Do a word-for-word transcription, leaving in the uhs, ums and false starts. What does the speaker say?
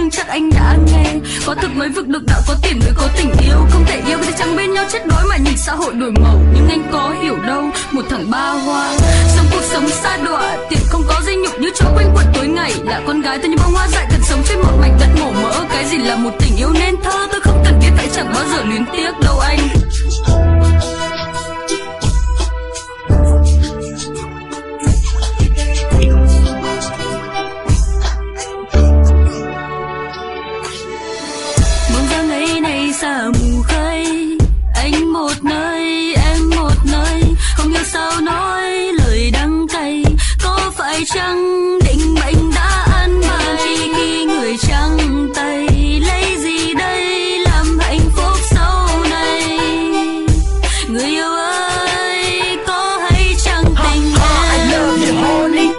anh chắc anh đã nghe. Có thực mới vực được đạo, có tiền mới có tình yêu. Không thể yêu thì chẳng bên nhau chết đói mà nhìn xã hội đổi màu. Nhưng anh có hiểu đâu, một thằng ba hoa sống cuộc sống xa đọa, tiền không có dây nhục như chỗ quanh quẩn tối ngày. Là con gái tôi như bông hoa dại cần sống trên một mảnh đất màu mỡ. Cái gì là một tình yêu nên thơ, tôi không cần biết tại chẳng bao giờ luyến tiếc đâu anh. Xa mù khơi, anh một nơi, em một nơi, không hiểu sao nói lời đắng cay. Có phải chăng định mệnh đã ăn bài khi khi người trắng tay lấy gì đây làm hạnh phúc sau này? Người yêu ơi, có hay chăng tình em?